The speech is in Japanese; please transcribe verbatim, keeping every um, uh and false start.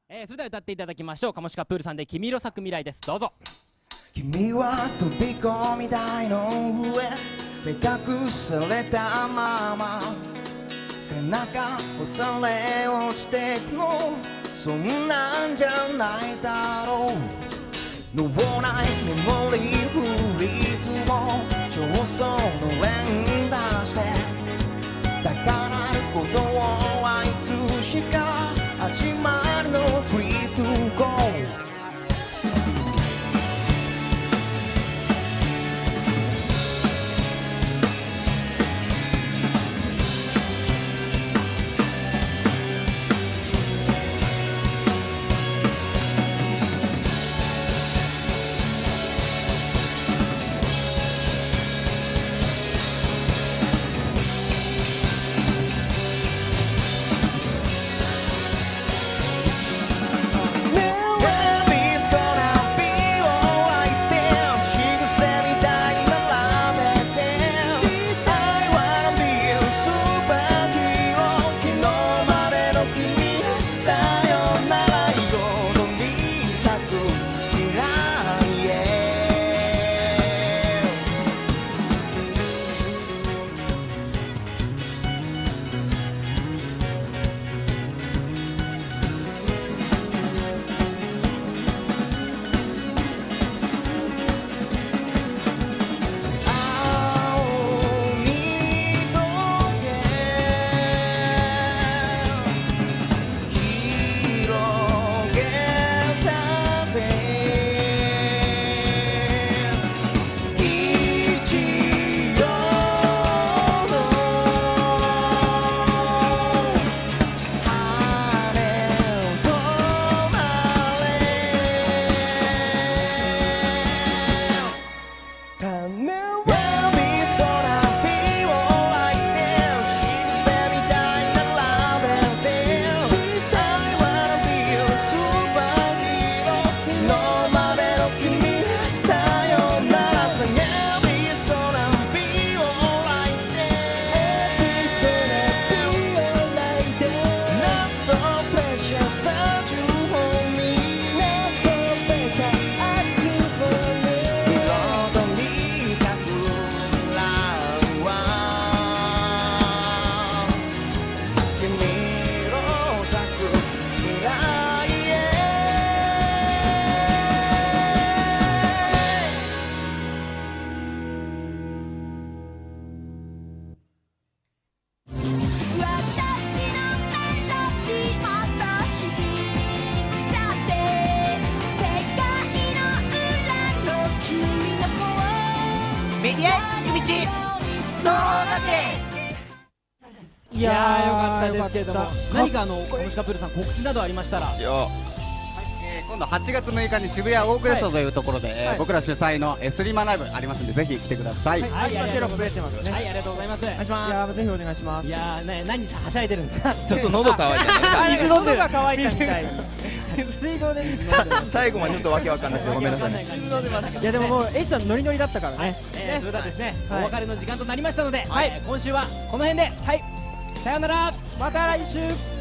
えー、それでは歌っていただきましょう。カモシカプールさんで君色咲く未来です。どうぞ。 君は飛び込み台の上目隠されたまま背中押され落ちてくのそんなんじゃないだろう脳内メモリーフリーズを上層の連打して高鳴ることをあいつしか始まるのスリートゥーゴーいやー、よかったですけれども、何かあのカモシカプールさん告知などありましたら。 今度はちがつむいかに渋谷オークレストというところで、はいえー、僕ら主催のスリマライブありますんでぜひ来てください。 はい、はい、ありがとうございます。はい、ありがとうございます。お願いします。いやー、ぜひお願いします。いやー、ね、何はしゃいでるんですか。ちょっと喉乾いたね。水飲んでる。喉が乾いたみたいに。水道で水飲んでる。最後までちょっとわけわかんなくてごめんなさい。いやでももうエイチさんノリノリだったからね。それではですね、お別れの時間となりましたので、今週はこの辺で、はい、さようなら。また来週。